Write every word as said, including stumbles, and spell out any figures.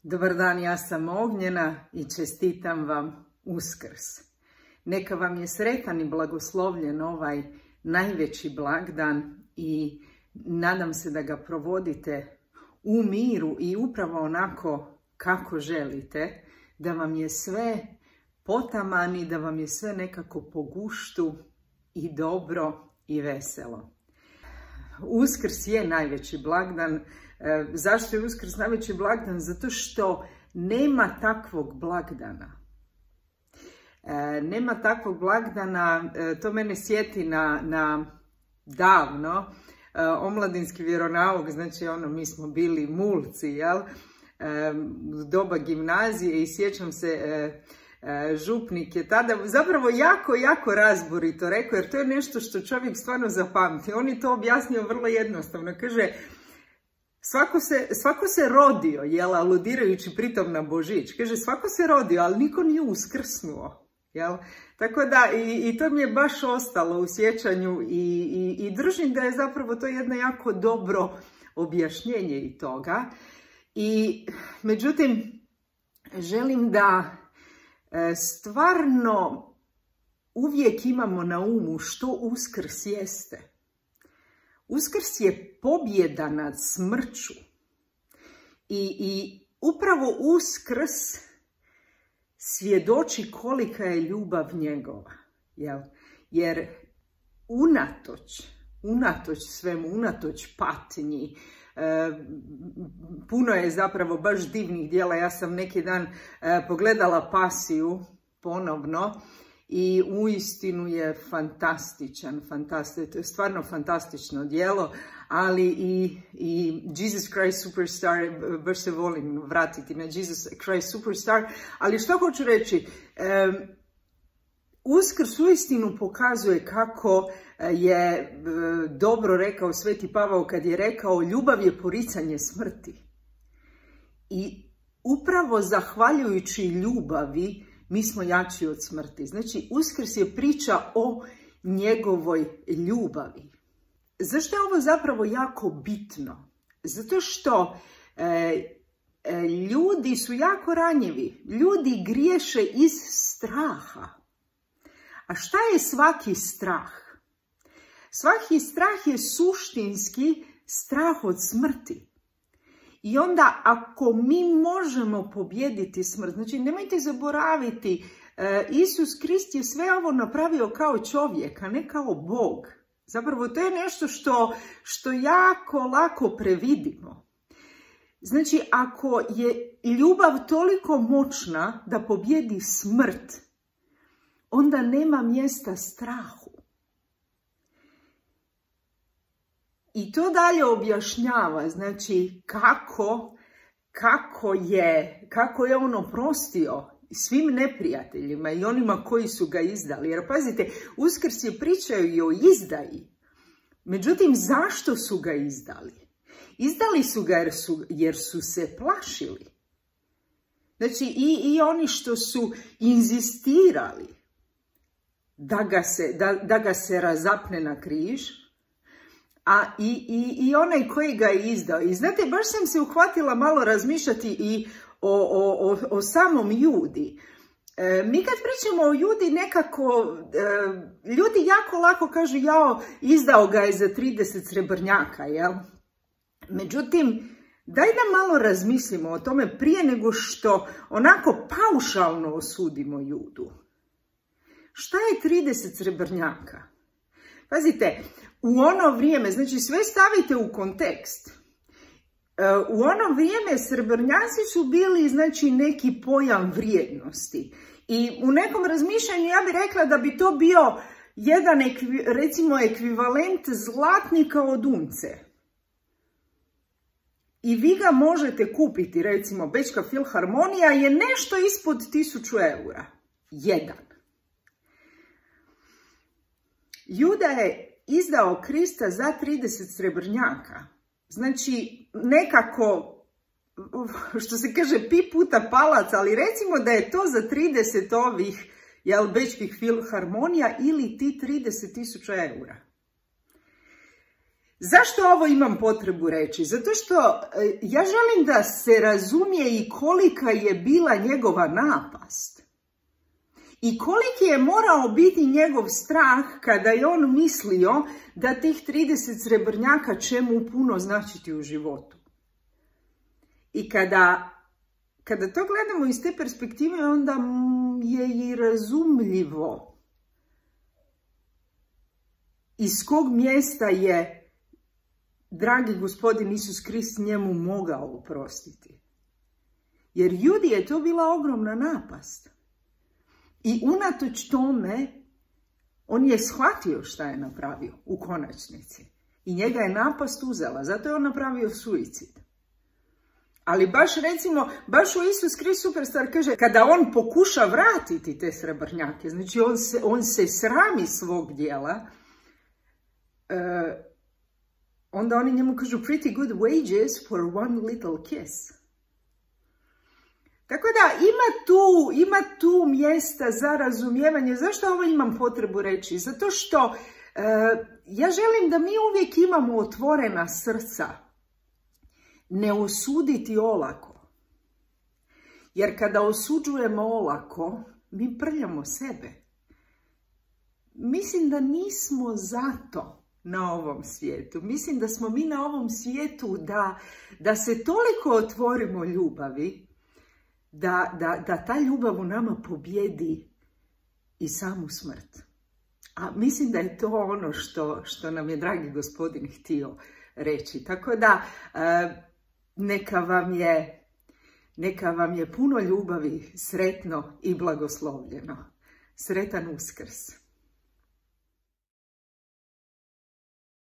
Dobar dan, ja sam Ognjena i čestitam vam Uskrs. Neka vam je sretan i blagoslovljen ovaj najveći blagdan i nadam se da ga provodite u miru i upravo onako kako želite, da vam je sve potaman i da vam je sve nekako po guštu i dobro i veselo. Uskrs je najveći blagdan. Zašto je Uskrs najveći blagdan? Zato što nema takvog blagdana. Nema takvog blagdana, to mene sjeti na, na davno, omladinski vjeronauk, znači ono, mi smo bili mulci, jel? U doba gimnazije i sjećam se, župnik je tada zapravo jako, jako razborito rekao, jer to je nešto što čovjek stvarno zapamti. On je to objasnio vrlo jednostavno. Kaže, svako se, svako se rodio, jel, aludirajući pritom na Božić. Kaže, svako se rodio, ali niko nije uskrsnuo. Jel? Tako da, i, i to mi je baš ostalo u sjećanju i, i, i držim da je zapravo to jedno jako dobro objašnjenje i toga. I, međutim, želim da stvarno uvijek imamo na umu što Uskrs jeste. Uskrs je pobjeda nad smrću. I, i upravo Uskrs svjedoči kolika je ljubav njegova. Jel? Jer unatoč, unatoč svemu, unatoč patnji, e, puno je zapravo baš divnih djela. Ja sam neki dan e, pogledala Pasiju ponovno i uistinu je fantastičan, fantastičan, to je stvarno fantastično djelo, ali i, i Jesus Christ Superstar, baš se volim vratiti na Jesus Christ Superstar, ali što hoću reći, um, Uskrs uistinu pokazuje kako je uh, dobro rekao Sveti Pavao kad je rekao ljubav je poricanje smrti. I upravo zahvaljujući ljubavi mi smo jači od smrti. Znači, Uskrs je priča o njegovoj ljubavi. Zašto je ovo zapravo jako bitno? Zato što e, e, ljudi su jako ranjivi. Ljudi griješe iz straha. A šta je svaki strah? Svaki strah je suštinski strah od smrti. I onda ako mi možemo pobijediti smrt, znači nemojte zaboraviti, e, Isus Krist je sve ovo napravio kao čovjek, a ne kao Bog. Zapravo to je nešto što, što jako lako previdimo. Znači ako je ljubav toliko moćna da pobjedi smrt, onda nema mjesta strahu. I to dalje objašnjava, znači kako, kako, je, kako je on oprostio svim neprijateljima i onima koji su ga izdali. Jer pazite, Uskrs je pričao i o izdaji. Međutim, zašto su ga izdali? Izdali su ga jer su, jer su se plašili. Znači i, i oni što su inzistirali da ga se, da, da ga se razapne na križ, a i, i, i onaj koji ga je izdao. I znate, baš sam se uhvatila malo razmišljati i o, o, o, o samom Judi. E, mi kad pričamo o Judi nekako, e, ljudi jako lako kažu, jao, izdao ga je za trideset srebrnjaka, jel? Međutim, daj da malo razmislimo o tome prije nego što onako paušalno osudimo Judu. Šta je trideset srebrnjaka? Pazite, u ono vrijeme, znači sve stavite u kontekst. U ono vrijeme srebrnjaci su bili, znači, neki pojam vrijednosti. I u nekom razmišljanju ja bih rekla da bi to bio jedan, recimo, ekvivalent zlatnika od unce. I vi ga možete kupiti, recimo, Bečka filharmonija je nešto ispod tisuću eura. Jedan. Juda je izdao Krista za trideset srebrnjaka. Znači, nekako, što se kaže, pi puta palac, ali recimo da je to za trideset ovih, jel, Bečkih filharmonija ili ti trideset tisuća eura. Zašto ovo imam potrebu reći? Zato što ja želim da se razumije i kolika je bila njegova napast. I koliki je morao biti njegov strah kada je on mislio da tih trideset srebrnjaka će mu puno značiti u životu. I kada, kada to gledamo iz te perspektive, onda je i razumljivo iz kog mjesta je dragi gospodin Isus Krist njemu mogao oprostiti. Jer Judi je to bila ogromna napast. I unatoč tome, on je shvatio šta je napravio u konačnici. I njega je napast uzela, zato je on napravio suicid. Ali baš recimo, baš u Isus Krist Superstar kaže, kada on pokuša vratiti te srebrnjake, znači on se, on se srami svog djela, uh, onda oni njemu kažu pretty good wages for one little kiss. Tako da ima tu, ima tu mjesta za razumijevanje. Zašto ovo imam potrebu reći? Zato što uh, ja želim da mi uvijek imamo otvorena srca. Ne osuditi olako. Jer kada osuđujemo olako, mi prljamo sebe. Mislim da nismo zato na ovom svijetu. Mislim da smo mi na ovom svijetu da, da se toliko otvorimo ljubavi, da, da, da ta ljubav u nama pobjedi i samu smrt. A mislim da je to ono što, što nam je dragi gospodin htio reći. Tako da neka vam je, neka vam je puno ljubavi, sretno i blagoslovljeno. Sretan Uskrs!